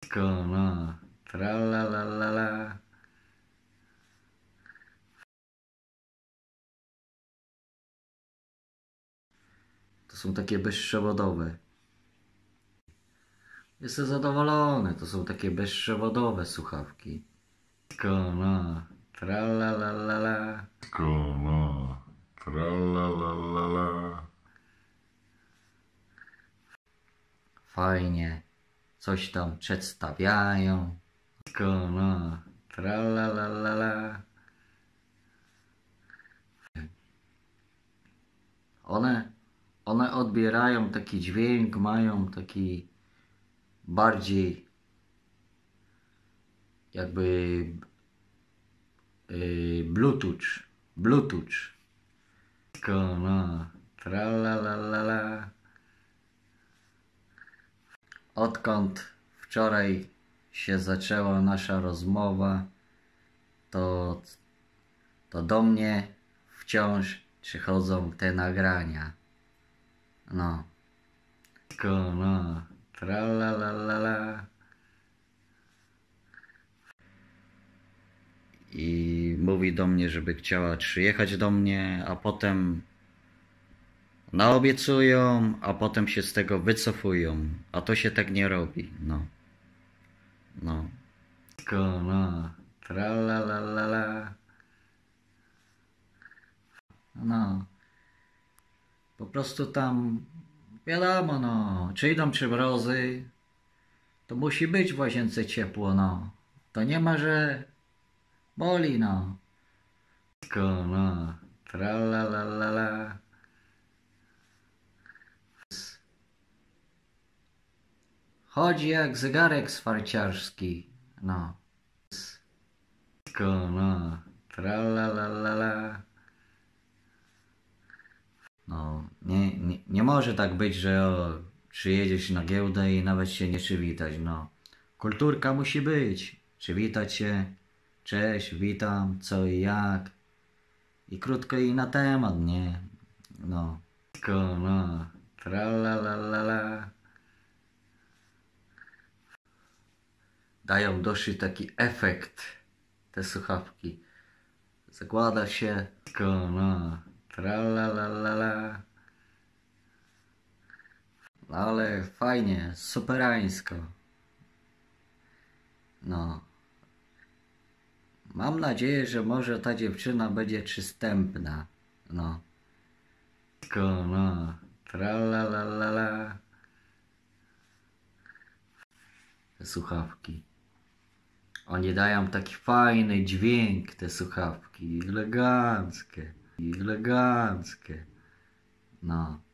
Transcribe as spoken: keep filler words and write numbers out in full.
No, tralalala. To są takie bezprzewodowe. Jestem zadowolony, to są takie bezprzewodowe słuchawki. No, tralalala. No, tralalala. Fajnie, coś tam przedstawiają. No, tralalala. One, one odbierają taki dźwięk, mają taki bardziej jakby yy, Bluetooth, Bluetooth. No, tralalala. Odkąd wczoraj się zaczęła nasza rozmowa, to, to do mnie wciąż przychodzą te nagrania. No. No, tralalala. I mówi do mnie, żeby chciała przyjechać do mnie, a potem naobiecują, a potem się z tego wycofują. A to się tak nie robi. No. No. No. Tralalala. No. Po prostu tam wiadomo, no. Czy idą czy mrozy, to musi być w łazience ciepło, no. To nie ma, że boli, no. No. Tralalala. Chodzi jak zegarek swarciarski, no. No, tralalala. No, nie, nie, nie może tak być, że o, przyjedziesz na giełdę i nawet się nie przywitać, no. Kulturka musi być. Przywitać się. Cześć, witam, co i jak. I krótko i na temat, nie? No. No, tralalala. Dają dosyć taki efekt te słuchawki. Zakłada się, no, tralalala. No ale fajnie, superańsko. No. Mam nadzieję, że może ta dziewczyna będzie przystępna. No. No, tralalala. Te słuchawki. Oni dają taki fajny dźwięk, te słuchawki, eleganckie, eleganckie, no.